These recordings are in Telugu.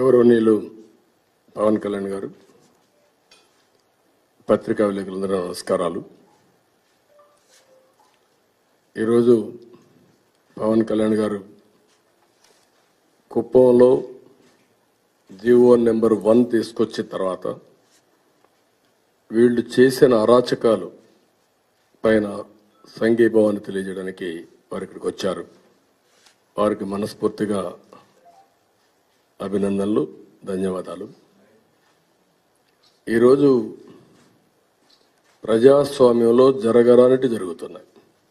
గౌరవనీయులు పవన్ కళ్యాణ్ గారు, పత్రికా విలేకరులందరూ నమస్కారాలు. ఈరోజు పవన్ కళ్యాణ్ గారు కుప్పంలో జీవో నెంబర్ 1 తీసుకొచ్చిన తర్వాత వీళ్ళు చేసిన అరాచకాలు పైన సంఘీభావాన్ని తెలియజేయడానికి వారు ఇక్కడికి వచ్చారు. వారికి మనస్ఫూర్తిగా అభినందనలు, ధన్యవాదాలు. ఈరోజు ప్రజాస్వామ్యంలో జరగరానిటి జరుగుతున్నాయి.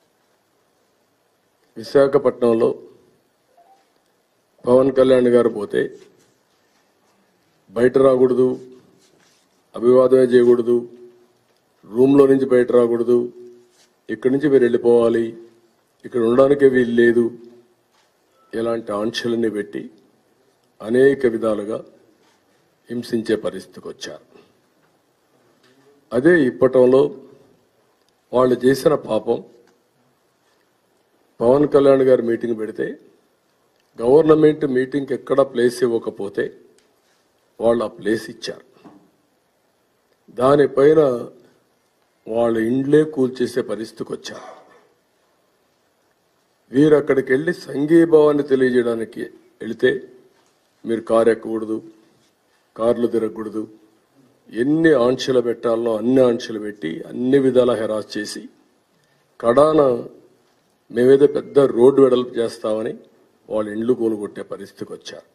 విశాఖపట్నంలో పవన్ కళ్యాణ్ గారు పోతే బయట రాకూడదు, అభివాదమే చేయకూడదు, రూమ్లో నుంచి బయట రాకూడదు, ఇక్కడి నుంచి మీరు వెళ్ళిపోవాలి, ఇక్కడ ఉండడానికే వీలు లేదు, ఇలాంటి ఆంక్షలన్నీ పెట్టి అనేక విధాలుగా హింసించే పరిస్థితికి వచ్చారు. అదే ఇప్పటంలో వాళ్ళు చేసిన పాపం, పవన్ కళ్యాణ్ గారు మీటింగ్ పెడితే గవర్నమెంట్ మీటింగ్కి ఎక్కడా ప్లేస్ ఇవ్వకపోతే వాళ్ళు ఆ ప్లేస్ ఇచ్చారు. దానిపైన వాళ్ళ ఇండ్లే కూల్చేసే పరిస్థితికి వచ్చారు. వీరు అక్కడికి వెళ్ళి సంఘీభావాన్ని తెలియజేయడానికి వెళితే మీరు కారు ఎక్కకూడదు, కార్లు తిరగకూడదు, ఎన్ని ఆంక్షలు పెట్టాలనో అన్ని ఆంక్షలు పెట్టి అన్ని విధాలా హెరాస్ చేసి కడాన మేమేదో పెద్ద రోడ్డు వెడల్పు చేస్తామని వాళ్ళ ఇండ్లు కూలగొట్టే పరిస్థితికి వచ్చారు.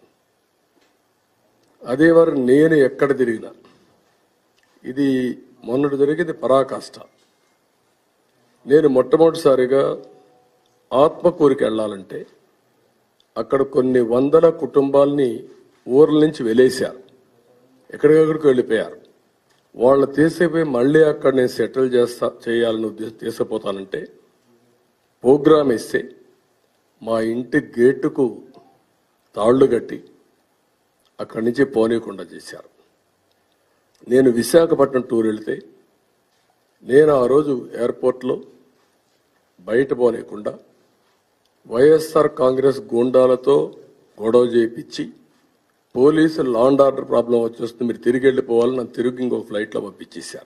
అదే వారు నేను ఎక్కడ తిరిగినా, ఇది మొన్నటి జరిగింది పరాకాష్ట. నేను మొట్టమొదటిసారిగా ఆత్మకూరికి వెళ్ళాలంటే అక్కడ కొన్ని వందల కుటుంబాలని ఊర్ల నుంచి వెలేశారు, ఎక్కడికక్కడికి వెళ్ళిపోయారు. వాళ్ళు తీసిపోయి మళ్ళీ అక్కడ నేను సెటిల్ చేయాలని తీసుకుపోతానంటే ప్రోగ్రామ్ ఇస్తే మా ఇంటి గేటుకు తాళ్లు కట్టి అక్కడి నుంచి పోనీయకుండా చేశారు. నేను విశాఖపట్నం టూర్ వెళితే నేను ఆ రోజు ఎయిర్పోర్ట్లో బయట పోనీయకుండా వైఎస్ఆర్ కాంగ్రెస్ గూండాలతో గొడవ చేయించి పోలీసులు లా అండ్ ఆర్డర్ ప్రాబ్లం వచ్చేస్తుంది, మీరు తిరిగి వెళ్ళిపోవాలని నన్ను తిరిగి ఇంకొక ఫ్లైట్లో పంపించేశారు.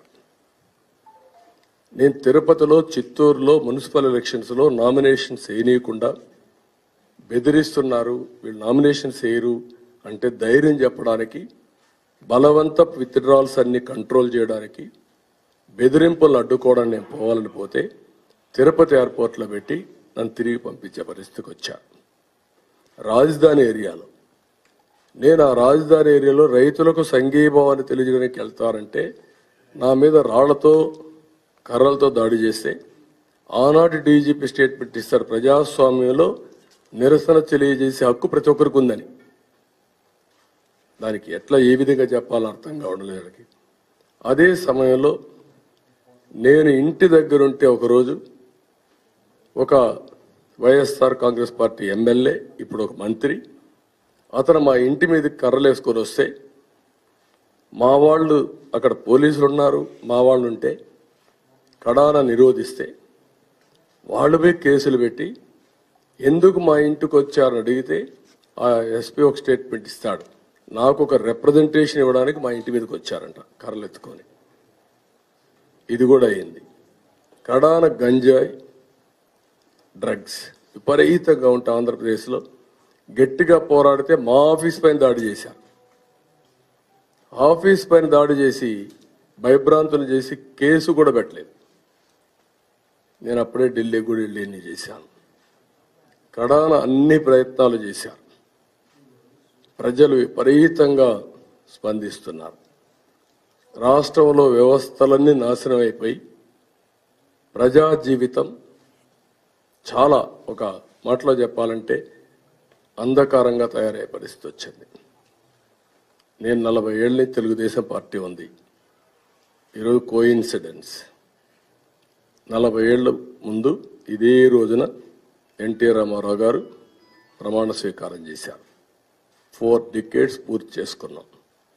నేను తిరుపతిలో, చిత్తూరులో మున్సిపల్ ఎలక్షన్స్లో నామినేషన్స్ వేయనీయకుండా బెదిరిస్తున్నారు, వీళ్ళు నామినేషన్స్ వేయరు అంటే ధైర్యం చెప్పడానికి, బలవంత విత్డ్రాల్స్ అన్ని కంట్రోల్ చేయడానికి, బెదిరింపులను అడ్డుకోవడానికి నేను పోవాలని పోతే తిరుపతి ఎయిర్పోర్ట్లో పెట్టి నన్ను తిరిగి పంపించే పరిస్థితికి వచ్చాను. రాజధాని ఏరియాలో నేను ఆ రాజధాని ఏరియాలో రైతులకు సంఘీభావాన్ని తెలియజేయడానికి వెళ్తారంటే నా మీద రాళ్లతో కర్రలతో దాడి చేస్తే ఆనాటి డీజీపీ స్టేట్మెంట్ ఇస్తారు, ప్రజాస్వామ్యంలో నిరసన తెలియజేసే హక్కు ప్రతి ఒక్కరికి ఉందని. దానికి ఎట్లా ఏ విధంగా చెప్పాలో అర్థం కావడం లేదు. అదే సమయంలో నేను ఇంటి దగ్గరుంటే ఒకరోజు ఒక వైఎస్ఆర్ కాంగ్రెస్ పార్టీ ఎమ్మెల్యే, ఇప్పుడు ఒక మంత్రి, అతను మా ఇంటి మీద కర్రలు వేసుకొని వస్తే మా వాళ్ళు అక్కడ పోలీసులు ఉన్నారు, మా వాళ్ళు ఉంటే కడాన నిరోధిస్తే వాళ్ళపై కేసులు పెట్టి ఎందుకు మా ఇంటికి వచ్చారని అడిగితే ఆ ఎస్పీ ఒక స్టేట్మెంట్ ఇస్తాడు, నాకు ఒక రిప్రజెంటేషన్ ఇవ్వడానికి మా ఇంటి మీదకి వచ్చారంట కర్రలు ఎత్తుకొని. ఇది కూడా అయింది. కడాన గంజాయి, డ్రగ్స్ విపరీతంగా ఉంటే ఆంధ్రప్రదేశ్లో గట్టిగా పోరాడితే మా ఆఫీస్ పైన దాడి చేశారు. ఆఫీస్ పైన దాడి చేసి భయభ్రాంతులు చేసి కేసు కూడా పెట్టలేదు. నేను అప్పుడే ఢిల్లీ కూడా వెళ్ళి చేశాను. కడాన అన్ని ప్రయత్నాలు చేశారు. ప్రజలు విపరీతంగా స్పందిస్తున్నారు. రాష్ట్రంలో వ్యవస్థలన్నీ నాశనం అయిపోయి ప్రజా జీవితం చాలా, ఒక మాటలో చెప్పాలంటే అంధకారంగా తయారయ్యే పరిస్థితి వచ్చింది. నేను 40 ఏళ్ళ నుంచి తెలుగుదేశం పార్టీ ఉంది. ఈరోజు కోయిన్సిడెన్స్, 40 ఏళ్ల ముందు ఇదే రోజున ఎన్టీ రామారావు గారు ప్రమాణ స్వీకారం చేశారు. 4 decades పూర్తి చేసుకున్నాం.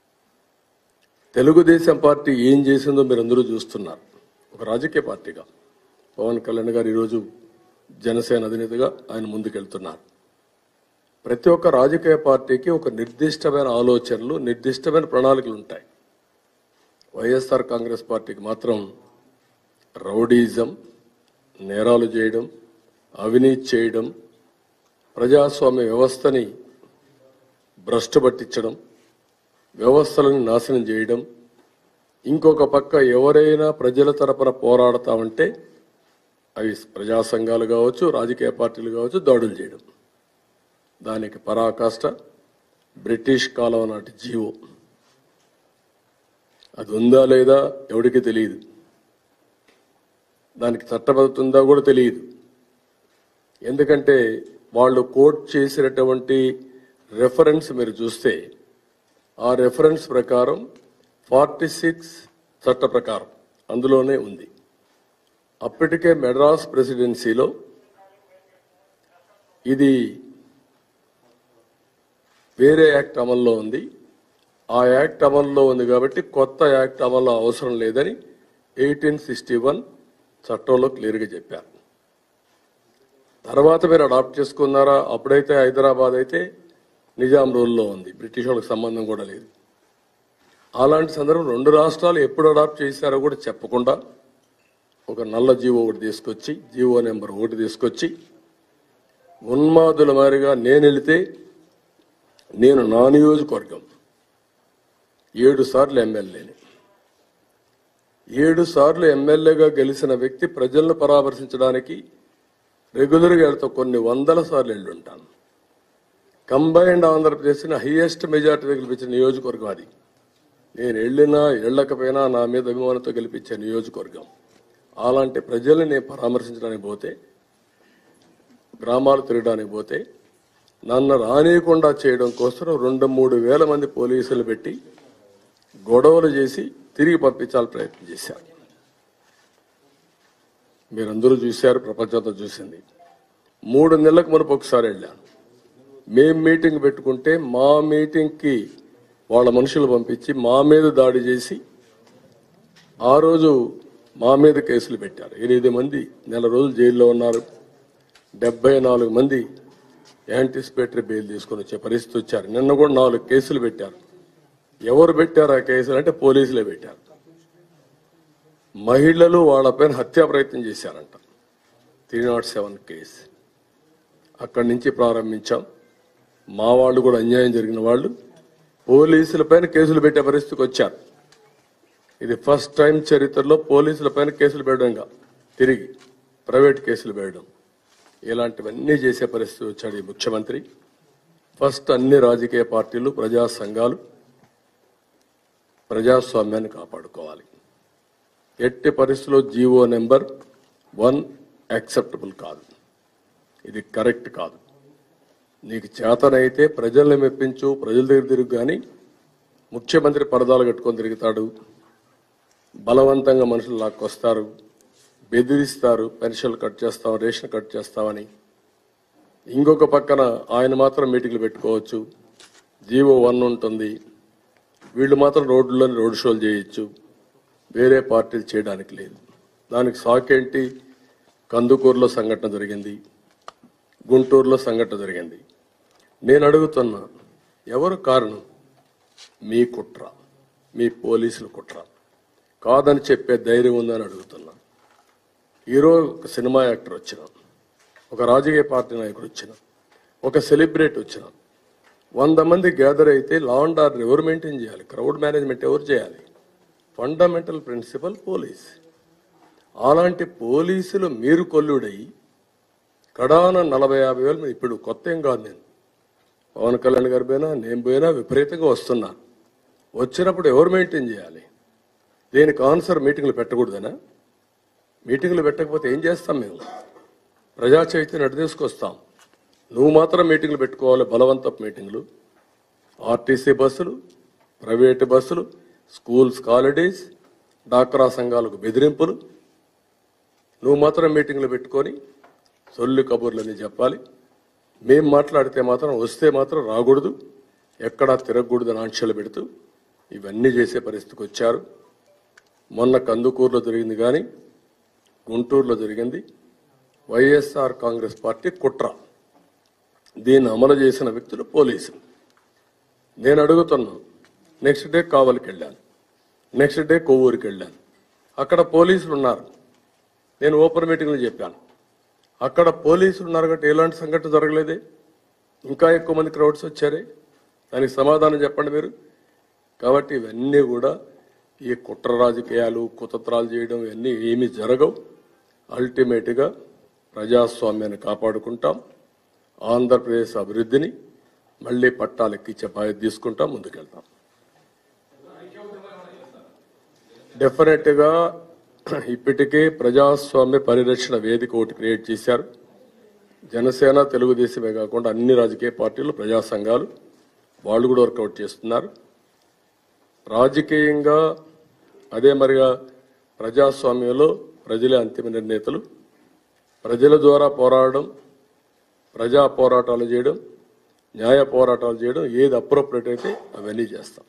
తెలుగుదేశం పార్టీ ఏం చేసిందో మీరు అందరూ చూస్తున్నారు. ఒక రాజకీయ పార్టీగా పవన్ కళ్యాణ్ గారు ఈరోజు జనసేన అధినేతగా ఆయన ముందుకెళ్తున్నారు. ప్రతి ఒక్క రాజకీయ పార్టీకి ఒక నిర్దిష్టమైన ఆలోచనలు, నిర్దిష్టమైన ప్రణాళికలు ఉంటాయి. వైఎస్ఆర్ కాంగ్రెస్ పార్టీకి మాత్రం రౌడీజం, నేరాలు చేయడం, అవినీతి చేయడం, ప్రజాస్వామ్య వ్యవస్థని భ్రష్టు పట్టించడం, వ్యవస్థలను నాశనం చేయడం, ఇంకొక పక్క ఎవరైనా ప్రజల తరపున పోరాడతామంటే అవి ప్రజా సంఘాలు కావచ్చు, రాజకీయ పార్టీలు కావచ్చు, దాడులు చేయడం. దానికి పరాకాష్ట బ్రిటిష్ కాలం నాటి జీవో. అది ఉందా లేదా ఎవరికి తెలియదు, దానికి చట్టబద్ధత ఉందా కూడా తెలియదు. ఎందుకంటే వాళ్ళు కోట్ చేసినటువంటి రెఫరెన్స్ మీరు చూస్తే ఆ రెఫరెన్స్ ప్రకారం 46 చట్ట ప్రకారం అందులోనే ఉంది. అప్పటికే మెడ్రాస్ ప్రెసిడెన్సీలో ఇది వేరే యాక్ట్ అమల్లో ఉంది. ఆ యాక్ట్ అమల్లో ఉంది కాబట్టి కొత్త యాక్ట్ అమల్లో అవసరం లేదని 1861 చట్టంలో క్లియర్గా చెప్పారు. తర్వాత మీరు అడాప్ట్ చేసుకున్నారా? అప్పుడైతే హైదరాబాద్ అయితే నిజాం రూల్లో ఉంది, బ్రిటిష్ వాళ్ళకి సంబంధం కూడా లేదు. అలాంటి సందర్భం 2 రాష్ట్రాలు ఎప్పుడు అడాప్ట్ చేశారో కూడా చెప్పకుండా ఒక నల్ల జీవో ఒకటి తీసుకొచ్చి, జీవో నెంబర్ 1 తీసుకొచ్చి ఉన్మాదుల మారిగా నేను వెళితే నేను నా నియోజకవర్గం 7 సార్లు ఎమ్మెల్యేని, 7 సార్లు ఎమ్మెల్యేగా గెలిచిన వ్యక్తి ప్రజలను పరామర్శించడానికి రెగ్యులర్గా వెళ్తా కొన్ని వందల సార్లు వెళ్ళుంటాను. కంబైన్డ్ ఆంధ్రప్రదేశ్ని హైయెస్ట్ మెజార్టీ గెలిపించిన నియోజకవర్గం అది. నేను వెళ్ళినా వెళ్ళకపోయినా నా మీద అభిమానంతో గెలిపించే నియోజకవర్గం. అలాంటి ప్రజల్ని నేను పరామర్శించడానికి పోతే, గ్రామాలు తిరగడానికి పోతే నన్ను రానియకుండా చేయడం కోసం 2-3 వేల మంది పోలీసులు పెట్టి గొడవలు చేసి తిరిగి పంపించాలని ప్రయత్నం చేశారు. మీరందరూ చూశారు, ప్రపంచంతో చూసింది. 3 నెలలకు మునుపు ఒకసారి వెళ్ళాను. మేం మీటింగ్ పెట్టుకుంటే మా మీటింగ్కి వాళ్ళ మనుషులు పంపించి మా మీద దాడి చేసి ఆ రోజు మా మీద కేసులు పెట్టారు. 8 మంది నెల రోజులు జైల్లో ఉన్నారు. 74 మంది యాంటిసిపేటరీ బెయిల్ తీసుకొని వచ్చే పరిస్థితి వచ్చారు. నిన్న కూడా 4 కేసులు పెట్టారు. ఎవరు పెట్టారు ఆ కేసులు అంటే పోలీసులే పెట్టారు. మహిళలు వాళ్ళపైన హత్యా ప్రయత్నం చేశారంట. 307 కేసు అక్కడి నుంచి ప్రారంభించాం. మా వాళ్ళు కూడా అన్యాయం జరిగిన వాళ్ళు పోలీసులపైన కేసులు పెట్టే పరిస్థితికి వచ్చారు. ఇది ఫస్ట్ టైం చరిత్రలో పోలీసులపైన కేసులు పెట్టడంగా తిరిగి ప్రైవేట్ కేసులు పెట్టడం, ఇలాంటివన్నీ చేసే పరిస్థితి వచ్చాడు ఈ ముఖ్యమంత్రి. ఫస్ట్ అన్ని రాజకీయ పార్టీలు, ప్రజా సంఘాలు ప్రజాస్వామ్యాన్ని కాపాడుకోవాలి. ఎట్టి పరిస్థితుల్లో జీవో నెంబర్ 1 యాక్సెప్టబుల్ కాదు, ఇది కరెక్ట్ కాదు. నీకు చేతనైతే ప్రజల్ని మెప్పించు, ప్రజల దగ్గర తిరుగు. కానీ ముఖ్యమంత్రి పరదాలు కట్టుకొని తిరుగుతాడు, బలవంతంగా మనుషులు లాక్కొస్తారు, బెదిరిస్తారు, పెన్షన్లు కట్ చేస్తాం, రేషన్ కట్ చేస్తామని. ఇంకొక పక్కన ఆయన మాత్రం మీటింగ్లు పెట్టుకోవచ్చు, జీవో 1 ఉంటుంది, వీళ్ళు మాత్రం రోడ్లలో రోడ్ షోలు చేయొచ్చు, వేరే పార్టీలు చేయడానికి లేదు. దానికి సాకేంటి? కందుకూరులో సంఘటన జరిగింది, గుంటూరులో సంఘటన జరిగింది. నేను అడుగుతున్నా, ఎవరు కారణం? మీ కుట్ర, మీ పోలీసుల కుట్ర. కాదని చెప్పే ధైర్యం ఉందని అడుగుతున్నా. ఈరోజు ఒక సినిమా యాక్టర్ వచ్చిన, ఒక రాజకీయ పార్టీ నాయకుడు వచ్చిన, ఒక సెలబ్రిటీ వచ్చిన, 100 మంది గ్యాదర్ అయితే లా అండ్ ఆర్డర్ ఎవరు మెయింటైన్ చేయాలి? క్రౌడ్ మేనేజ్మెంట్ ఎవరు చేయాలి? Fundamental principle police. అలాంటి పోలీసులు మీరు కొల్లుడై కడాన 40-50 వేలు. ఇప్పుడు కొత్త ఏం కాదు, నేను పవన్ కళ్యాణ్ గారు పోయినా నేను పోయినా విపరీతంగా వస్తున్నా. వచ్చినప్పుడు ఎవరు మెయింటైన్ చేయాలి? దీనికి ఆన్సర్ మీటింగ్లు పెట్టకూడదనా? మీటింగ్లు పెట్టకపోతే ఏం చేస్తాం మేము? ప్రజా చైతన్యం అటు తీసుకొస్తాం. నువ్వు మాత్రం మీటింగ్లు పెట్టుకోవాలి, బలవంతపు మీటింగ్లు. ఆర్టీసీ బస్సులు, ప్రైవేటు బస్సులు, స్కూల్స్ హాలిడేస్, డాక్రా సంఘాలకు బెదిరింపులు. నువ్వు మాత్రం మీటింగ్లు పెట్టుకొని సొల్లు కబుర్లని చెప్పాలి. మేం మాట్లాడితే మాత్రం వస్తే మాత్రం రాకూడదు, ఎక్కడా తిరగకూడదని ఆంక్షలు పెడుతూ ఇవన్నీ చేసే పరిస్థితికి వచ్చారు. మొన్న కందుకూరులో జరిగింది, కానీ గుంటూరులో జరిగింది వైఎస్ఆర్ కాంగ్రెస్ పార్టీ కుట్ర. దీన్ని అమలు చేసిన వ్యక్తులు పోలీసులు. నేను అడుగుతున్నాను, నెక్స్ట్ డే కావలికి వెళ్ళాను, నెక్స్ట్ డే కొవ్వూరుకి వెళ్ళాను, అక్కడ పోలీసులు ఉన్నారు. నేను ఓపెన్ మీటింగ్లో చెప్పాను, అక్కడ పోలీసులు ఉన్నారు కాబట్టి ఎలాంటి సంఘటన జరగలేదే, ఇంకా ఎక్కువ మంది క్రౌడ్స్ వచ్చారే, దానికి సమాధానం చెప్పండి మీరు. కాబట్టి ఇవన్నీ కూడా ఈ కుట్ర రాజకీయాలు, కుతంత్రాలు చేయడం ఇవన్నీ ఏమీ జరగవు. అల్టిమేట్గా ప్రజాస్వామ్యాన్ని కాపాడుకుంటాం, ఆంధ్రప్రదేశ్ అభివృద్ధిని మళ్లీ పట్టాలెక్కించే బాధ్యత తీసుకుంటాం, ముందుకెళ్తాం. డెఫినెట్గా ఇప్పటికే ప్రజాస్వామ్య పరిరక్షణ వేదిక ఒకటి క్రియేట్ చేశారు. జనసేన, తెలుగుదేశమే కాకుండా అన్ని రాజకీయ పార్టీలు, ప్రజా సంఘాలు వాళ్ళు కూడా వర్కౌట్ చేస్తున్నారు. రాజకీయంగా అదే మరిగా ప్రజాస్వామ్యంలో ప్రజలే అంతిమ నిర్ణేతలు. ప్రజల ద్వారా పోరాడడం, ప్రజా పోరాటాలు చేయడం, న్యాయ పోరాటాలు చేయడం, ఏది అప్రోప్రియేట్ అయితే అవన్నీ చేస్తాం.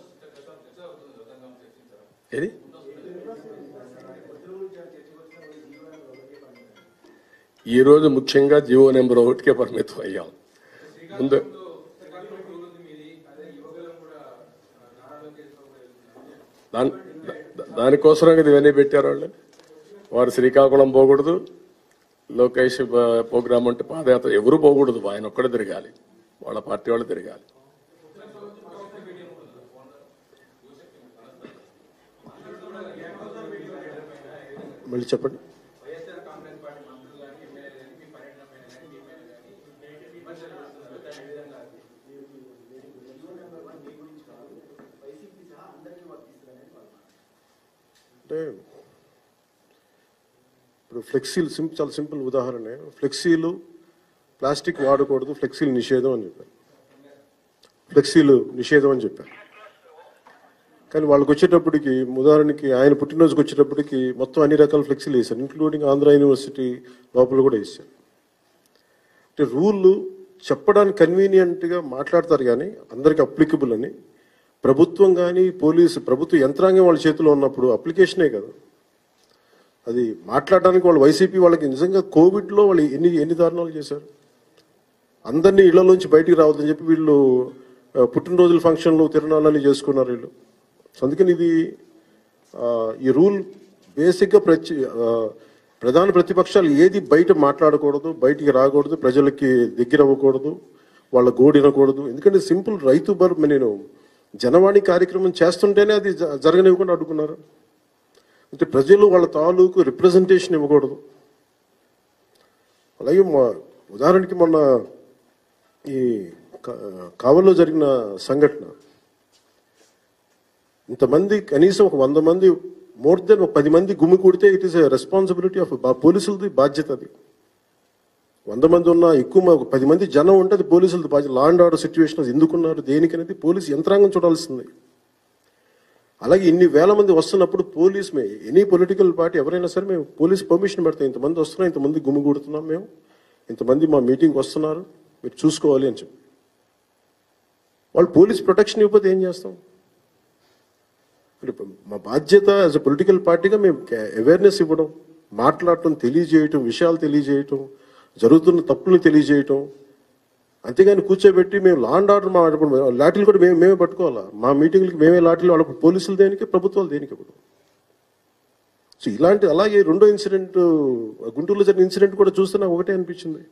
ఏది ఈరోజు ముఖ్యంగా జీవో నెంబర్ 1కే పరిమితం అయ్యాం. ముందు దానికోసం ఇవన్నీ పెట్టారు వాళ్ళు. వారు శ్రీకాకుళం పోకూడదు, లోకేష్ ప్రోగ్రామ్ అంటే పాదయాత్ర ఎవరు పోకూడదు, ఆయన ఒక్కడే తిరగాలి, వాళ్ళ పార్టీ వాళ్ళు తిరగాలి. మళ్ళీ చెప్పండి. అంటే ఇప్పుడు ఫ్లెక్సీలు చాలా సింపుల్ ఉదాహరణ. ఫ్లెక్సీలు ప్లాస్టిక్ వాడకూడదు, ఫ్లెక్సీలు నిషేధం అని చెప్పారు, ఫ్లెక్సీలు నిషేధం అని చెప్పారు. కానీ వాళ్ళకి వచ్చేటప్పటికి, ఉదాహరణకి ఆయన పుట్టినరోజుకి వచ్చేటప్పటికి మొత్తం అన్ని రకాల ఫ్లెక్సీలు వేశారు, ఇంక్లూడింగ్ ఆంధ్ర యూనివర్సిటీ లోపల కూడా వేశారు. అంటే రూల్ చెప్పడానికి కన్వీనియంట్గా మాట్లాడతారు కానీ అందరికి అప్లికబుల్ అని. ప్రభుత్వం కానీ పోలీసు ప్రభుత్వ యంత్రాంగం వాళ్ళ చేతిలో ఉన్నప్పుడు అప్లికేషనే కదా అది. మాట్లాడడానికి వాళ్ళు వైసీపీ వాళ్ళకి నిజంగా కోవిడ్లో వాళ్ళు ఎన్ని దారుణాలు చేశారు. అందరినీ ఇళ్లలోంచి బయటికి రావద్దని చెప్పి వీళ్ళు పుట్టినరోజుల ఫంక్షన్లు, తిరునాళ్ళని చేసుకున్నారు వీళ్ళు. అందుకని ఇది ఈ రూల్ బేసిక్గా ప్రధాన ప్రతిపక్షాలు ఏది బయట మాట్లాడకూడదు, బయటికి రాకూడదు, ప్రజలకి దగ్గర అవ్వకూడదు, వాళ్ళ గోడినకూడదు. ఎందుకంటే సింపుల్ రైతు నేను జనవాణి కార్యక్రమం చేస్తుంటేనే అది జరగనివ్వకుండా అడ్డుకున్నారు. అంటే ప్రజలు వాళ్ళ తాలూకు రిప్రజెంటేషన్ ఇవ్వకూడదు. అలాగే ఉదాహరణకి మొన్న ఈ కావల్లో జరిగిన సంఘటన, ఇంతమంది కనీసం ఒక 100 మంది, మోర్ దెన్ ఒక 10 మంది గుమ్మి కూడితే it is a responsibility of పోలీసులది బాధ్యత. అది 100 మంది ఉన్నా ఎక్కువ, ఒక 10 మంది జనం ఉంటే అది పోలీసులది బాధ్యత. లా అండ్ ఆర్డర్ సిచ్యువేషన్ ఎందుకున్నారు, దేనికనేది పోలీసు యంత్రాంగం చూడాల్సింది. అలాగే ఇన్ని వేల మంది వస్తున్నప్పుడు పోలీస్ ఎనీ పొలిటికల్ పార్టీ ఎవరైనా సరే మేము పోలీస్ పర్మిషన్ పెడతాం, ఇంతమంది వస్తున్నాం, ఇంతమంది గుమ్మి కూడుతున్నాం, మేము ఇంతమంది మా మీటింగ్కి వస్తున్నారు, మీరు చూసుకోవాలి అని చెప్పి. వాళ్ళు పోలీస్ ప్రొటెక్షన్ ఇవ్వకపోతే ఏం చేస్తాం? మా బాధ్యత యాజ్ అ పొలిటికల్ పార్టీగా మేము అవేర్నెస్ ఇవ్వడం, మాట్లాడటం, తెలియజేయటం, విషయాలు తెలియజేయటం, జరుగుతున్న తప్పులు తెలియజేయటం. అంతేగాని కూర్చోబెట్టి మేము లా అండ్ ఆర్డర్ లాఠీలు కూడా మేమే పట్టుకోవాలా, మా మీటింగ్లకి మేమే లాఠీలు, వాళ్ళకు పోలీసులు దేనికి, ప్రభుత్వాలు దేనికి ఇప్పుడు. సో ఇలాంటి, అలాగే రెండో ఇన్సిడెంట్ గుంటూరులో జరిగిన ఇన్సిడెంట్ కూడా చూస్తే నాకు ఒకటే అనిపించింది.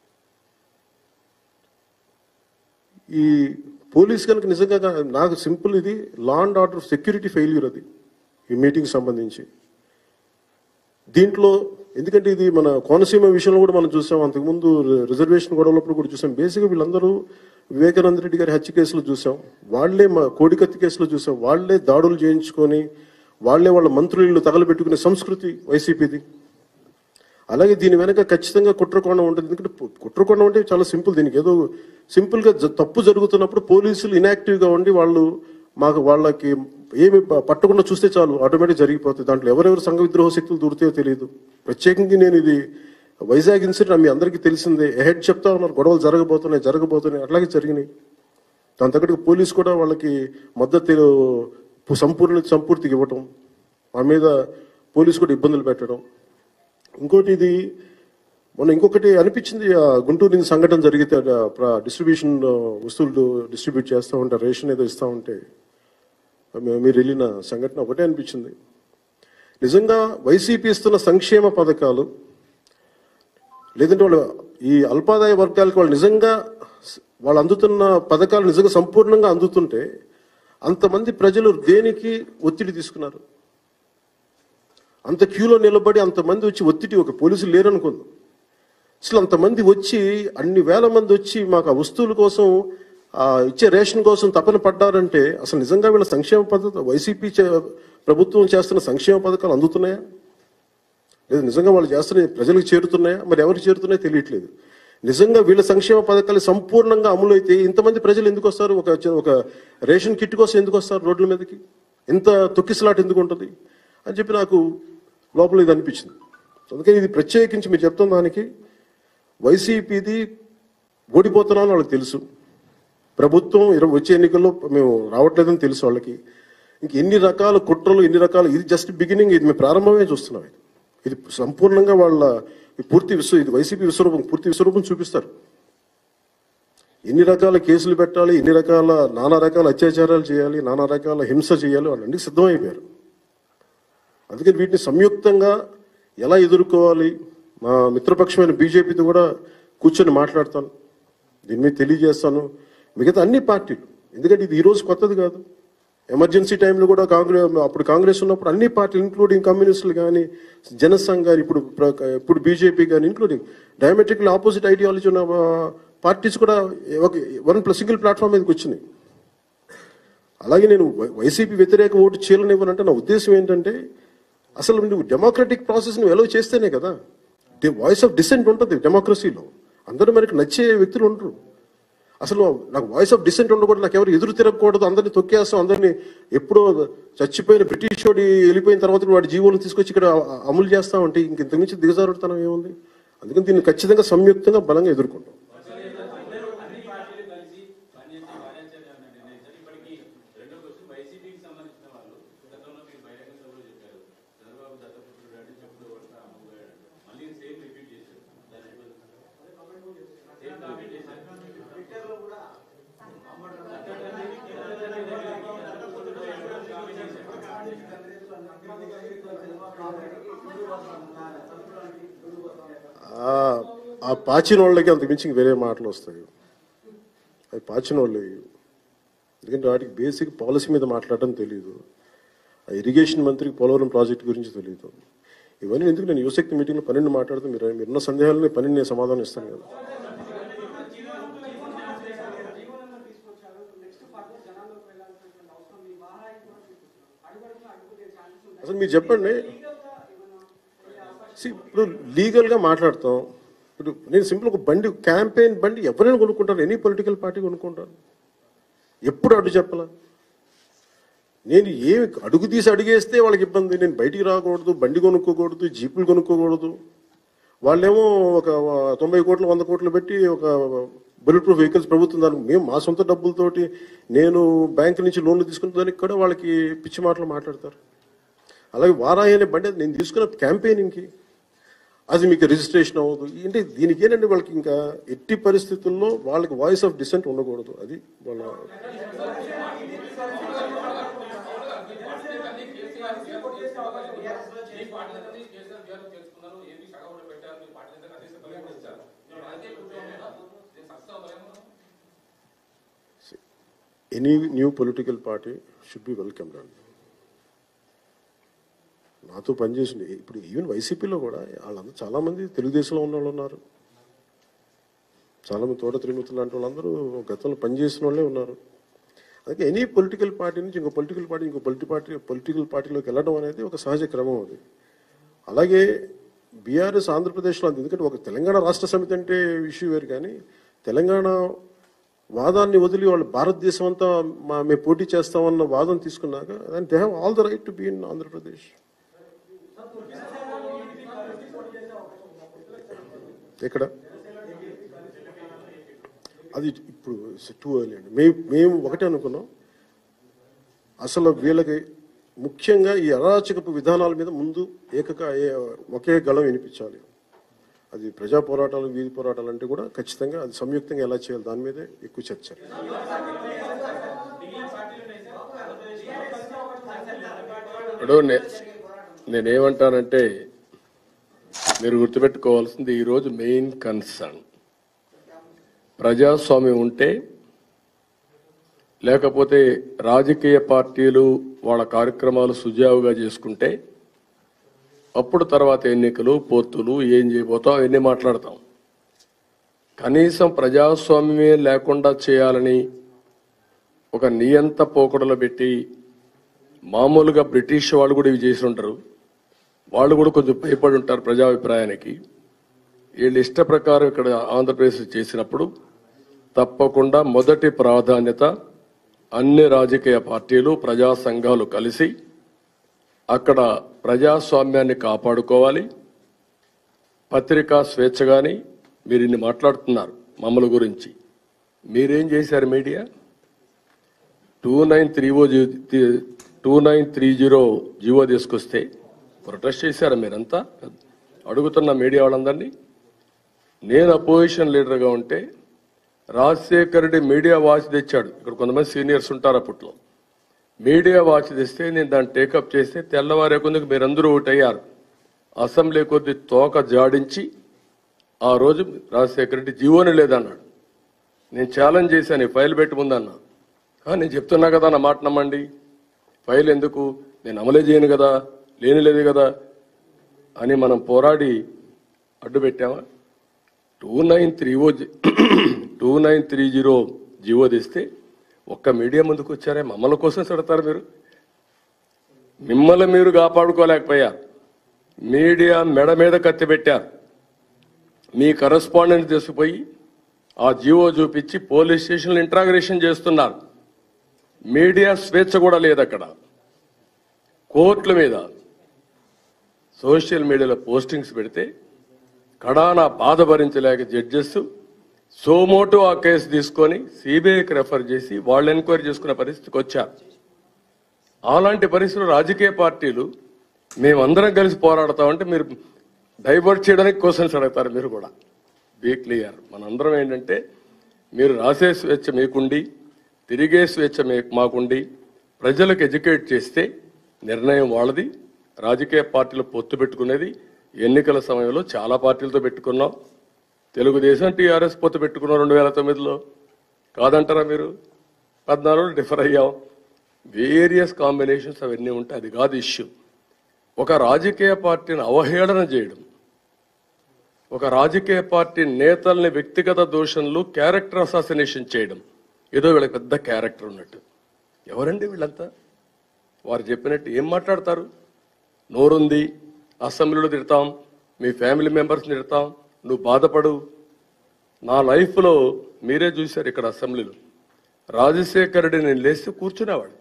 ఈ పోలీస్ కనుక నిజంగా, నాకు సింపుల్ ఇది law and order security failure అది ఈ మీటింగ్ సంబంధించి. దీంట్లో ఎందుకంటే ఇది మన కోనసీమ విషయంలో కూడా మనం చూసాం, అంతకుముందు రిజర్వేషన్ గొడవలప్పుడు కూడా చూసాం. బేసిక్గా వీళ్ళందరూ వివేకానంద రెడ్డి గారి హత్య కేసులో చూసాం, వాళ్లే మా కోడికత్తి కేసులో చూసాం, వాళ్లే దాడులు చేయించుకొని వాళ్లే వాళ్ళ మంత్రులు తగలబెట్టుకునే సంస్కృతి వైసీపీది. అలాగే దీని వెనక ఖచ్చితంగా కుట్రకోణం ఉంటుంది. ఎందుకంటే కుట్రకోణం అంటే చాలా సింపుల్, దీనికి ఏదో సింపుల్గా తప్పు జరుగుతున్నప్పుడు పోలీసులు ఇన్యాక్టివ్గా ఉండి వాళ్ళకి ఏమి పట్టకుండా చూస్తే చాలు, ఆటోమేటిక్ జరిగిపోతుంది. దాంట్లో ఎవరెవరు సంఘ విద్రోహ శక్తులు దూరుతాయో తెలియదు. ప్రత్యేకంగా నేను ఇది వైజాగ్ ఇన్సిడెంట్ మీ అందరికీ తెలిసిందే, ఎహెడ్ చెప్తా ఉన్నారు గొడవలు జరగబోతున్నాయి, అట్లాగే జరిగినాయి. దాని తగ్గట్టుగా పోలీసు కూడా వాళ్ళకి మద్దతు సంపూర్తిగా ఇవ్వటం, మా మీద పోలీసు కూడా ఇబ్బందులు పెట్టడం. ఇంకోటి ఇది మొన్న ఇంకొకటి అనిపించింది, గుంటూరు నుంచి సంఘటన జరిగితే డిస్ట్రిబ్యూషన్ వస్తువులు డిస్ట్రిబ్యూట్ చేస్తూ ఉంటే రేషన్ ఏదో ఇస్తూ ఉంటే మీరు వెళ్ళిన సంఘటన ఒకటే అనిపించింది. నిజంగా వైసీపీ ఇస్తున్న సంక్షేమ పథకాలు లేదంటే వాళ్ళు ఈ అల్పాదాయ వర్గాలకు వాళ్ళు నిజంగా వాళ్ళు అందుతున్న పథకాలు నిజంగా సంపూర్ణంగా అందుతుంటే అంతమంది ప్రజలు దేనికి ఒత్తిడి తీసుకున్నారు? అంత క్యూలో నిలబడి అంతమంది వచ్చి ఒత్తిడి, ఒక పోలీసులు లేరనుకుందాం, అసలు అంతమంది వచ్చి అన్ని వేల మంది వచ్చి మాకు ఆ వస్తువుల కోసం ఇచ్చే రేషన్ కోసం తపన పడ్డారంటే అసలు నిజంగా వీళ్ళ సంక్షేమ పద్ధతి వైసీపీ ప్రభుత్వం చేస్తున్న సంక్షేమ పథకాలు అందుతున్నాయా లేదా నిజంగా వాళ్ళు చేస్తున్న ప్రజలకు చేరుతున్నాయా? మరి ఎవరికి చేరుతున్నాయో తెలియట్లేదు. నిజంగా వీళ్ళ సంక్షేమ పథకాలు సంపూర్ణంగా అమలు అయితే ఇంతమంది ప్రజలు ఎందుకు వస్తారు? ఒక రేషన్ కిట్ కోసం ఎందుకు వస్తారు రోడ్ల మీదకి? ఎంత తొక్కిసలాట ఎందుకు ఉంటుంది అని చెప్పి నాకు లోపల ఇది అనిపించింది. అందుకని ఇది ప్రత్యేకించి మీరు చెప్తున్న దానికి వైసీపీది ఓడిపోతున్నామని వాళ్ళకి తెలుసు, ప్రభుత్వం వచ్చే ఎన్నికల్లో మేము రావట్లేదని తెలుసు వాళ్ళకి. ఇంక ఎన్ని రకాల కుట్రలు, ఎన్ని రకాల, ఇది జస్ట్ బిగినింగ్, ఇది మేము ప్రారంభమే చూస్తున్నాం. ఇది సంపూర్ణంగా వాళ్ళ ఇది వైసీపీ విశ్వరూపం, పూర్తి విశ్వరూపం చూపిస్తారు. ఎన్ని రకాల కేసులు పెట్టాలి, ఎన్ని రకాల నానా రకాల అత్యాచారాలు చేయాలి, నానా రకాల హింస చేయాలి, వాళ్ళందరికీ సిద్ధమైపోయారు. అందుకని వీటిని సంయుక్తంగా ఎలా ఎదుర్కోవాలి, మా మిత్రపక్షమైన బీజేపీతో కూడా కూర్చొని మాట్లాడతాను, దీని మీద తెలియజేస్తాను. మిగతా అన్ని పార్టీలు, ఎందుకంటే ఇది ఈరోజు కొత్తది కాదు. ఎమర్జెన్సీ టైంలో కూడా అప్పుడు కాంగ్రెస్ ఉన్నప్పుడు అన్ని పార్టీలు ఇంక్లూడింగ్ కమ్యూనిస్టులు కానీ, జనసంఘ్ కానీ, ఇప్పుడు బీజేపీ కానీ, ఇంక్లూడింగ్ డయామెట్రికల్ ఆపోజిట్ ఐడియాలజీ ఉన్న పార్టీస్ కూడా ఒక సింగిల్ ప్లాట్ఫామ్ మీదకి వచ్చినాయి. అలాగే నేను వైసీపీ వ్యతిరేక ఓటు చేయలేనివ్వనంటే నా ఉద్దేశం ఏంటంటే, అసలు నువ్వు డెమోక్రటిక్ ప్రాసెస్ నువ్వు ఎలా చేస్తేనే కదా వాయిస్ ఆఫ్ డిసెంట్ ఉంటుంది డెమోక్రసీలో. అందరూ మనకి నచ్చే వ్యక్తులు ఉండరు. అసలు నాకు వాయిస్ ఆఫ్ డిసెంట్ ఉండకూడదు, నాకు ఎవరు ఎదురు తిరగకూడదు, అందరినీ తొక్కేస్తాం, అందరినీ ఎప్పుడో చచ్చిపోయిన బ్రిటిష్ వాడి వెళ్ళిపోయిన తర్వాత వాడి జీవోలను తీసుకొచ్చి ఇక్కడ అమలు చేస్తామంటే ఇంతకుమించి దిగజారుడుతనం ఏముంది? అందుకని దీన్ని ఖచ్చితంగా సంయుక్తంగా బలంగా ఎదుర్కొంటాం. ఆ పాచిన వాళ్ళకి అంతకు మించి వేరే మాటలు వస్తాయి. అది పాచిన వాళ్ళు, ఎందుకంటే వాటికి బేసిక్ పాలసీ మీద మాట్లాడటం తెలియదు. ఆ ఇరిగేషన్ మంత్రికి పోలవరం ప్రాజెక్ట్ గురించి తెలియదు. ఇవన్నీ ఎందుకు నేను యువశక్తి మీటింగ్లో 12 మాట్లాడుతూ మీరున్న సందేహాలని 12 నేను సమాధానం ఇస్తాను కదా. అసలు మీరు చెప్పండి, ఇప్పుడు లీగల్గా మాట్లాడతాం. ఇప్పుడు నేను సింపుల్ ఒక బండి, క్యాంపెయిన్ బండి ఎవరైనా కొనుక్కుంటారు, ఎనీ పొలిటికల్ పార్టీ కొనుక్కుంటారు. ఎప్పుడు అడ్డు చెప్పాల? నేను ఏమి అడుగు తీసి అడిగేస్తే వాళ్ళకి ఇబ్బంది. నేను బయటికి రాకూడదు, బండి కొనుక్కోకూడదు, జీపులు కొనుక్కోకూడదు. వాళ్ళేమో ఒక 90 కోట్లు 100 కోట్లు పెట్టి ఒక బుల్లెట్ ప్రూఫ్ వెహికల్స్ ప్రభుత్వం దానికి, మేము మా సొంత డబ్బులతోటి నేను బ్యాంకు నుంచి లోన్లు తీసుకున్న దానికి కూడా వాళ్ళకి పిచ్చి మాటలు మాట్లాడతారు. అలాగే వారాయి అనే బండి నేను తీసుకున్న క్యాంపెయినింగ్కి అది మీకు రిజిస్ట్రేషన్ అవ్వదు. అంటే దీనికి ఏంటంటే వాళ్ళకి ఇంకా ఎట్టి పరిస్థితుల్లో వాళ్ళకి వాయిస్ ఆఫ్ డిసెంట్ ఉండకూడదు. అది వాళ్ళ any new political party should be welcomed అండి. నాతో పనిచేసింది ఇప్పుడు ఈవెన్ వైసీపీలో కూడా వాళ్ళందరూ చాలామంది తెలుగుదేశంలో ఉన్న వాళ్ళు ఉన్నారు, చాలామంది తోట త్రిమూర్తులు లాంటి వాళ్ళందరూ గతంలో పనిచేసిన వాళ్ళే ఉన్నారు. అందుకే ఎనీ పొలిటికల్ పార్టీ నుంచి ఇంకో పొలిటికల్ పార్టీలోకి వెళ్ళడం అనేది ఒక సహజ క్రమం అది. అలాగే బీఆర్ఎస్ ఆంధ్రప్రదేశ్లో అంది, ఎందుకంటే ఒక తెలంగాణ రాష్ట్ర సమితి అంటే ఇష్యూ వేరు, కానీ తెలంగాణ వాదాన్ని వదిలి వాళ్ళు భారతదేశం అంతా మేము పోటీ చేస్తామన్న వాదం తీసుకున్నాక they have all the right to be in Andhra Pradesh. ఇక్కడ అది ఇప్పుడు టూ ఎర్లీ అండి. మేము ఒకటే అనుకున్నాం, అసలు వీళ్ళకి ముఖ్యంగా ఈ అరాచకపు విధానాల మీద ముందు ఒకే గళం వినిపించాలి. అది ప్రజా పోరాటాలు, వీధి పోరాటాలు అంటే కూడా ఖచ్చితంగా అది సంయుక్తంగా ఎలా చేయాలి దాని మీదే ఎక్కువ చర్చ. ఇప్పుడు నేనేమంటానంటే మీరు గుర్తుపెట్టుకోవాల్సింది ఈరోజు మెయిన్ కన్సర్న్ ప్రజాస్వామ్యం ఉంటే, లేకపోతే రాజకీయ పార్టీలు వాళ్ళ కార్యక్రమాలు సుజావుగా చేసుకుంటే అప్పుడు తర్వాత ఎన్నికలు, పొత్తులు ఏం చేయబోతాం అవన్నీ మాట్లాడతాం. కనీసం ప్రజాస్వామ్యమే లేకుండా చేయాలని ఒక నియంత పోకడలు పెట్టి, మామూలుగా బ్రిటిష్ వాళ్ళు కూడా ఇవి చేసి ఉంటారు, వాళ్ళు కూడా కొంచెం భయపడి ఉంటారు ప్రజాభిప్రాయానికి. వీళ్ళు ఇష్ట ప్రకారం ఇక్కడ ఆంధ్రప్రదేశ్ చేసినప్పుడు తప్పకుండా మొదటి ప్రాధాన్యత అన్ని రాజకీయ పార్టీలు, ప్రజా సంఘాలు కలిసి అక్కడ ప్రజాస్వామ్యాన్ని కాపాడుకోవాలి. పత్రికా స్వేచ్ఛ కానీ మీరు ఇన్ని మాట్లాడుతున్నారు మమ్మల్ని గురించి, మీరేం చేశారు? మీడియా 2930 జీవో తీసుకొస్తే ప్రొటెస్ట్ చేశారు మీరంతా. అడుగుతున్న మీడియా వాళ్ళందరినీ. నేను అపోజిషన్ లీడర్గా ఉంటే రాజశేఖర్ రెడ్డి మీడియా వాచ్ తెచ్చాడు. ఇక్కడ కొంతమంది సీనియర్స్ ఉంటారు అప్పట్లో. మీడియా వాచ్ తెస్తే నేను దాన్ని టేకప్ చేస్తే తెల్లవారే కొందుకు మీరందరూ ఒకటయ్యారు. అసెంబ్లీ కొద్ది తోక జాడించి ఆ రోజు రాజశేఖర రెడ్డి జీవోని లేదన్నాడు. నేను ఛాలెంజ్ చేశాను, ఈ ఫైల్ పెట్టి ముందన్నా. నేను చెప్తున్నా కదా నా మాట నమ్మండి, ఫైల్ ఎందుకు, నేను అమలే చేయను కదా, లేని లేదు కదా అని మనం పోరాడి అడ్డు పెట్టామా? 2930 జీవో తెస్తే ఒక్క మీడియా ముందుకు వచ్చారే? మమ్మల్ని కోసం పెడతారు మీరు? మిమ్మల్ని మీరు కాపాడుకోలేకపోయారు. మీడియా మెడ మీద కత్తి పెట్టారు. మీ కరస్పాండెంట్ తీసుకుపోయి ఆ జీవో చూపించి పోలీస్ స్టేషన్లో ఇంట్రాగరేషన్ చేస్తున్నారు. మీడియా స్వేచ్ఛ కూడా లేదు అక్కడ. కోర్టుల మీద సోషల్ మీడియాలో పోస్టింగ్స్ పెడితే కడానా బాధ భరించలేక జడ్జెస్ సోమోటో ఆ కేసు తీసుకొని సిబిఐకి రెఫర్ చేసి వాళ్ళు ఎంక్వైరీ చేసుకునే పరిస్థితికి వచ్చారు. అలాంటి పరిస్థితులు రాజకీయ పార్టీలు మేమందరం కలిసి పోరాడతామంటే మీరు డైవర్ట్ చేయడానికి క్వశ్చన్స్ అడుగుతారు. మీరు కూడా బీ క్లియర్. మనందరం ఏంటంటే మీరు రాసే స్వేచ్ఛ మీకుండి, తిరిగే స్వేచ్ఛ మాకుండి, ప్రజలకు ఎడ్యుకేట్ చేస్తే నిర్ణయం వాళ్ళది. రాజకీయ పార్టీలు పొత్తు పెట్టుకునేది ఎన్నికల సమయంలో చాలా పార్టీలతో పెట్టుకున్నాం. తెలుగుదేశం, టీఆర్ఎస్ పొత్తు పెట్టుకున్నాం 2009లో. కాదంటారా మీరు? 14 డిఫర్ అయ్యాం. వేరియస్ కాంబినేషన్స్ అవన్నీ ఉంటాయి. అది కాదు ఇష్యూ. ఒక రాజకీయ పార్టీని అవహేళన చేయడం, ఒక రాజకీయ పార్టీ నేతల్ని వ్యక్తిగత దోషంలో క్యారెక్టర్ అసాసినేషన్ చేయడం, ఏదో వీళ్ళకి పెద్ద క్యారెక్టర్ ఉన్నట్టు. ఎవరండి వీళ్ళంతా? వారు చెప్పినట్టు ఏం మాట్లాడతారు? నోరుంది, అసెంబ్లీలో తిడతాం, మీ ఫ్యామిలీ మెంబర్స్ని తిడతాం, నువ్వు బాధపడు. నా లైఫ్లో మీరే చూశారు ఇక్కడ అసెంబ్లీలో రాజశేఖర్ రెడ్డి నేను లేస్తే కూర్చునేవాడు.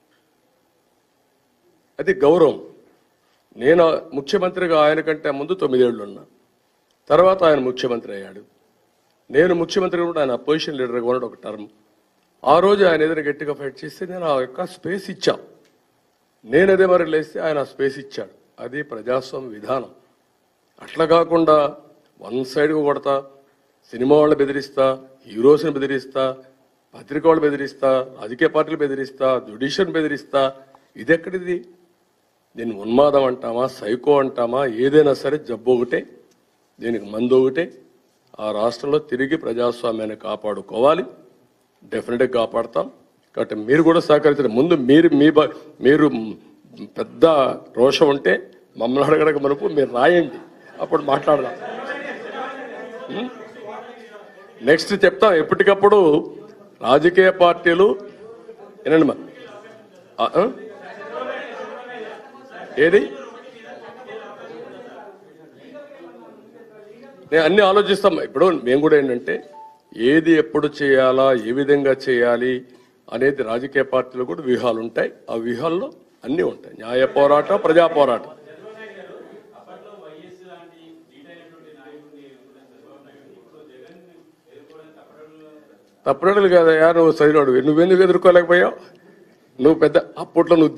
అది గౌరవం. నేను ముఖ్యమంత్రిగా ఆయన కంటే ముందు 9 ఏళ్ళు ఉన్నా. తర్వాత ఆయన ముఖ్యమంత్రి అయ్యాడు. నేను ముఖ్యమంత్రిగా కూడా ఆయన అపోజిషన్ లీడర్గా ఉన్నాడు ఒక టర్మ్. ఆ రోజు ఆయన ఏదైనా గట్టిగా ఫైట్ చేస్తే నేను ఆ యొక్క స్పేస్ ఇచ్చా. నేను అదే మరి లేస్తే ఆయన స్పేస్ ఇచ్చాడు. అది ప్రజాస్వామ్య విధానం. అట్లా కాకుండా వన్ సైడ్గా కొడతా, సినిమా వాళ్ళని బెదిరిస్తా, హీరోస్ని బెదిరిస్తా, పత్రిక వాళ్ళు బెదిరిస్తా, రాజకీయ పార్టీలు బెదిరిస్తా, జ్యుడిషియల్ని బెదిరిస్తా. ఇది ఎక్కడిది? దీన్ని ఉన్మాదం అంటామా, సైకో అంటామా, ఏదైనా సరే జబ్బు ఒకటే, దీనికి మందు ఒకటే. ఆ రాష్ట్రంలో తిరిగి ప్రజాస్వామ్యాన్ని కాపాడుకోవాలి. డెఫినెట్గా కాపాడతాం. కాబట్టి మీరు కూడా సహకరించండి. ముందు మీరు పెద్ద రోషం ఉంటే మమ్మల్ని అడగడక మనకు మీరు రాయండి, అప్పుడు మాట్లాడదాం. నెక్స్ట్ చెప్తాం. ఎప్పటికప్పుడు రాజకీయ పార్టీలు ఏనండి మా ఏది నేను అన్ని ఆలోచిస్తాం. ఇప్పుడు మేము కూడా ఏంటంటే ఏది ఎప్పుడు చేయాలా, ఏ విధంగా చేయాలి అనేది రాజకీయ పార్టీలు కూడా వ్యూహాలు ఉంటాయి. ఆ వ్యూహాల్లో అన్నీ ఉంటాయి. న్యాయ పోరాటం, ప్రజా పోరాటం. తప్పుడలు కాదయా, నువ్వు సరినోడు. నువ్వెందుకు ఎదుర్కోలేకపోయావు? నువ్వు పెద్ద అప్పట్లో నువ్వు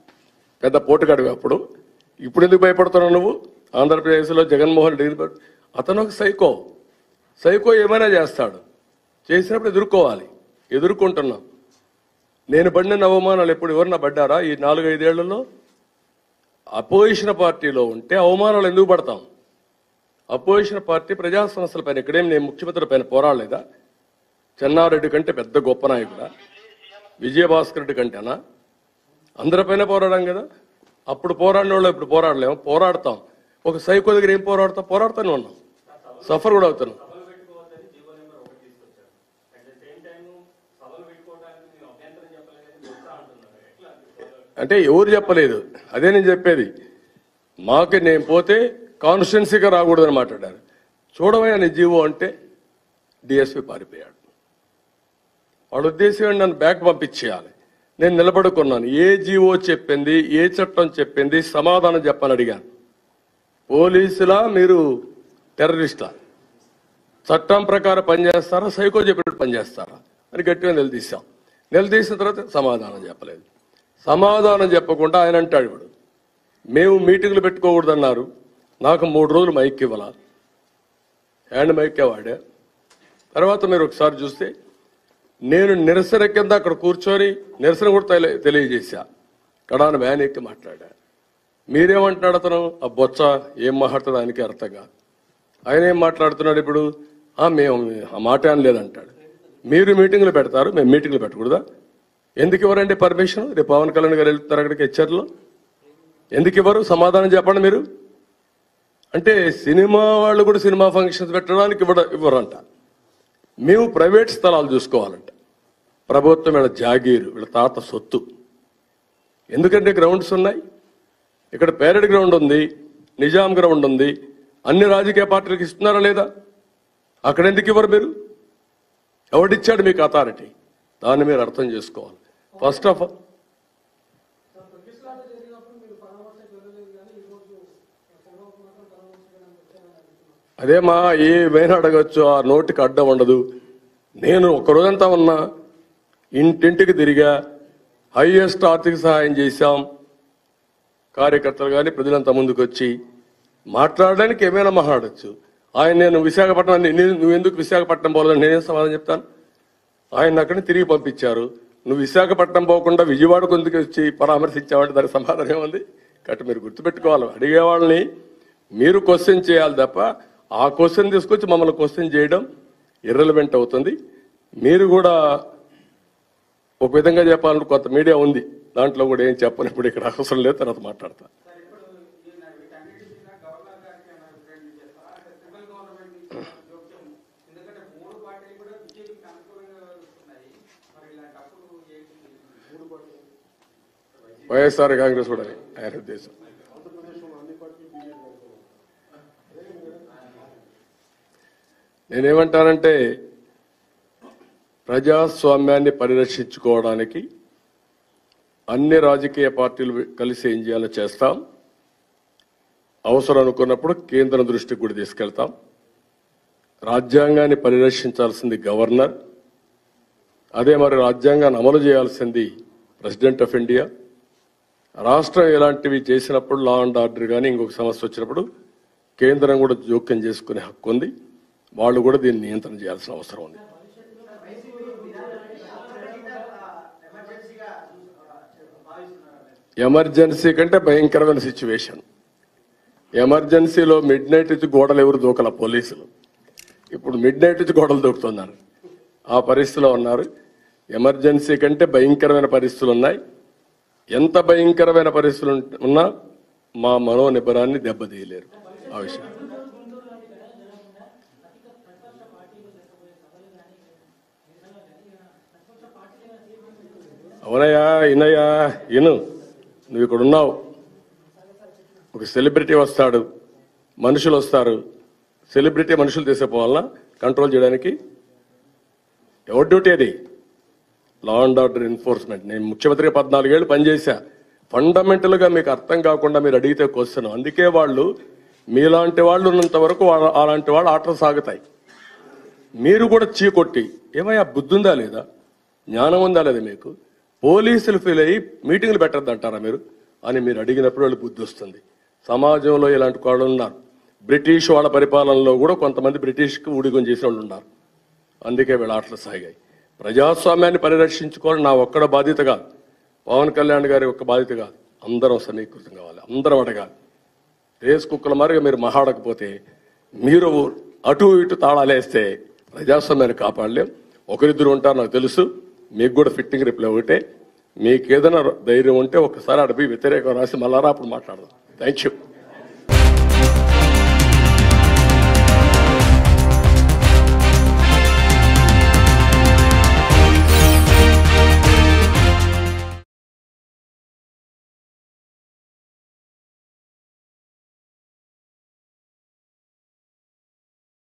పెద్ద పోటుగాడివి అప్పుడు. ఇప్పుడు ఎందుకు భయపడుతున్నావు నువ్వు? ఆంధ్రప్రదేశ్లో జగన్మోహన్ రెడ్డి అతను ఒక సైకో ఏమైనా చేస్తాడు. చేసినప్పుడు ఎదుర్కోవాలి. ఎదుర్కొంటున్నాం. నేను పడిన అవమానాలు ఎప్పుడు ఎవరన్నా పడ్డారా ఈ 4-5 ఏళ్లలో? అపోజిషన్ పార్టీలో ఉంటే అవమానాలు ఎందుకు పడతాం? అపోజిషన్ పార్టీ ప్రజా సమస్యల పైన ఇక్కడేం నేను ముఖ్యమంత్రి పైన పోరాడలేదా? చెన్నారెడ్డి కంటే పెద్ద గొప్ప నాయకుడా? విజయభాస్కర్ రెడ్డి కంటేనా? అందరిపైన పోరాడాం కదా. అప్పుడు పోరాడిన వాళ్ళు ఇప్పుడు పోరాడలేము. పోరాడతాం. ఒక సైకో దగ్గర ఏం పోరాడుతూనే ఉన్నాం. సఫర్ కూడా అవుతున్నాం. అంటే ఎవరు చెప్పలేదు. అదే నేను చెప్పేది. మాకు నేను పోతే కాన్స్టిట్యున్సీగా రాకూడదని మాట్లాడారు. చూడవయ్యా నీ జీవో అంటే డిఎస్పీ పారిపోయాడు. వాడు ఉద్దేశం నన్ను బ్యాక్ పంపించేయాలి. నేను నిలబడుకున్నాను. ఏ జీవో చెప్పింది, ఏ చట్టం చెప్పింది సమాధానం చెప్పని అడిగాను. పోలీసులా మీరు టెర్రరిస్టులా? చట్టం ప్రకారం పనిచేస్తారా, సైకో చెప్పినట్టు పనిచేస్తారా అని గట్టిగా నిలదీశాం. నిలదీసిన తర్వాత సమాధానం చెప్పలేదు. సమాధానం చెప్పకుండా ఆయన అంటాడు, ఇప్పుడు మేము మీటింగ్లు పెట్టుకోకూడదన్నారు. నాకు 3 రోజులు మైక్ ఇవ్వాల, హ్యాండ్ మైకే వాడా. తర్వాత మీరు ఒకసారి చూస్తే నేను నిరసన కింద అక్కడ కూర్చొని నిరసన కూడా తెలియజేశా. కడాన వ్యాన్ ఎక్కి మాట్లాడా. మీరేమంటున్నాడు అతను? ఆ బొచ్చ ఏం మాట్లాడుతుంది ఆయనకి అర్థం కాదు. ఆయన ఏం మాట్లాడుతున్నాడు ఇప్పుడు? మేము ఆ మాట అనలేదంటాడు. మీరు మీటింగ్లు పెడతారు, మేము మీటింగ్లు పెట్టకూడదా? ఎందుకు ఇవ్వరండి పర్మిషన్? రేపు పవన్ కళ్యాణ్ గారు వెళ్తారు అక్కడికి హెచ్చర్లో. ఎందుకు ఇవ్వరు? సమాధానం చెప్పండి మీరు. అంటే సినిమా వాళ్ళు కూడా సినిమా ఫంక్షన్స్ పెట్టడానికి ఇవ్వరంట. మేము ప్రైవేట్ స్థలాలు చూసుకోవాలంట. ప్రభుత్వం వీళ్ళ జాగీరు, వీళ్ళ తాత సొత్తు. ఎందుకంటే గ్రౌండ్స్ ఉన్నాయి. ఇక్కడ పేరెడ్ గ్రౌండ్ ఉంది, నిజాం గ్రౌండ్ ఉంది. అన్ని రాజకీయ పార్టీలకు ఇస్తున్నారా లేదా? అక్కడ ఎందుకు ఇవ్వరు మీరు? ఎవడిచ్చాడు మీకు అథారిటీ? దాన్ని మీరు అర్థం చేసుకోవాలి. ఫస్ట్ ఆఫ్ ఆల్ అదేమా ఏమైనా అడగచ్చు. ఆ నోటికి అడ్డం ఉండదు. నేను ఒక్కరోజంతా ఉన్నా, ఇంటింటికి తిరిగా, హైయెస్ట్ ఆర్థిక సహాయం చేశాం. కార్యకర్తలు కానీ ప్రజలంతా ముందుకు వచ్చి మాట్లాడడానికి ఏమైనా మాట్లాడచ్చు. నేను విశాఖపట్నం, నువ్వు ఎందుకు విశాఖపట్నం పోలేదని నేనేం సమాధానం చెప్తాను? ఆయన అక్కడిని తిరిగి పంపించారు. నువ్వు విశాఖపట్నం పోకుండా విజయవాడ కొందుకు వచ్చి పరామర్శించావంటే దానికి సమాధానం ఏముంది? కాబట్టి మీరు గుర్తుపెట్టుకోవాలి, అడిగే వాళ్ళని మీరు క్వశ్చన్ చేయాలి తప్ప ఆ క్వశ్చన్ తీసుకొచ్చి మమ్మల్ని క్వశ్చన్ చేయడం ఇర్రెలవెంట్ అవుతుంది. మీరు కూడా ఒక విధంగా చెప్పాలంటే కొంత మీడియా ఉంది, దాంట్లో కూడా ఏం చెప్పను. ఇప్పుడు ఇక్కడ అవసరం లేదు, తర్వాత మాట్లాడతా. వైఎస్ఆర్ కాంగ్రెస్ కూడా ఆయన ఉద్దేశం. నేనేమంటానంటే ప్రజాస్వామ్యాన్ని పరిరక్షించుకోవడానికి అన్ని రాజకీయ పార్టీలు కలిసి ఏం చేయాలో చేస్తాం. అవసరం అనుకున్నప్పుడు కేంద్రం దృష్టికి కూడా తీసుకెళ్తాం. రాజ్యాంగాన్ని పరిరక్షించాల్సింది గవర్నర్, అదే మరి రాజ్యాంగాన్ని అమలు చేయాల్సింది ప్రెసిడెంట్ ఆఫ్ ఇండియా. రాష్ట్రం ఇలాంటివి చేసినప్పుడు, లా అండ్ ఆర్డర్ కానీ ఇంకొక సమస్య వచ్చినప్పుడు కేంద్రం కూడా జోక్యం చేసుకునే హక్కు ఉంది. వాళ్ళు కూడా దీన్ని నియంత్రణ చేయాల్సిన అవసరం ఉంది. ఎమర్జెన్సీ కంటే భయంకరమైన సిచ్యువేషన్. ఎమర్జెన్సీలో మిడ్ నైట్ నుంచి గోడలు ఎవరు దూకల పోలీసులు. ఇప్పుడు మిడ్ నైట్ నుంచి గోడలు దూకుతున్నారు. ఆ పరిస్థితిలో ఉన్నారు. ఎమర్జెన్సీ కంటే భయంకరమైన పరిస్థితులు ఉన్నాయి. ఎంత భయంకరమైన పరిస్థితులు ఉన్నా మా మనోనిబ్బరాన్ని దెబ్బతీయలేరు. ఆ విషయం అవునయ్యా, ఇనయ్యా, ఇను. నువ్వు ఇక్కడ ఉన్నావు. ఒక సెలబ్రిటీ వస్తాడు, మనుషులు వస్తారు. సెలబ్రిటీ మనుషులు తీసుకుపోవాలన్నా కంట్రోల్ చేయడానికి ఎవరి డ్యూటీ అది? Law and order enforcement. నేను ముఖ్యమంత్రిగా 14 ఏళ్ళు పనిచేశా. ఫండమెంటల్గా మీకు అర్థం కాకుండా మీరు అడిగితే క్వశ్చన్. అందుకే వాళ్ళు మీలాంటి వాళ్ళు ఉన్నంత వరకు అలాంటి వాళ్ళు ఆటలు సాగుతాయి. మీరు కూడా చీకొట్టి ఏమయ్యా బుద్ధి ఉందా లేదా, జ్ఞానం ఉందా లేదా మీకు? పోలీసులు ఫీల్ అయ్యి మీటింగ్లు పెట్టద్దంటారా మీరు అని మీరు అడిగినప్పుడు వాళ్ళు బుద్ధి వస్తుంది. సమాజంలో ఇలాంటి వాళ్ళు ఉన్నారు. బ్రిటిష్ వాళ్ళ పరిపాలనలో కూడా కొంతమంది బ్రిటిష్కి ఊడిగం చేసిన వాళ్ళు ఉన్నారు. అందుకే వీళ్ళ ఆటలు సాగాయి. ప్రజాస్వామ్యాన్ని పరిరక్షించుకోవడం నా ఒక్కడ బాధ్యత కాదు, పవన్ కళ్యాణ్ గారి ఒక్క బాధ్యత కాదు. అందరం సమీకృతం కావాలి, అందరం అడగాలి. రేస్ కుక్కల మారిగా మీరు మహాడకపోతే, మీరు అటు ఇటు తాళాలేస్తే ప్రజాస్వామ్యాన్ని కాపాడలేం. ఒకరిద్దరు ఉంటారు నాకు తెలుసు, మీకు కూడా ఫిట్టింగ్ రిప్లై ఒకటే. మీకు ఏదైనా ధైర్యం ఉంటే ఒకసారి అడిపి వ్యతిరేకం రాసి మళ్ళా అప్పుడు మాట్లాడదాం. Thank you.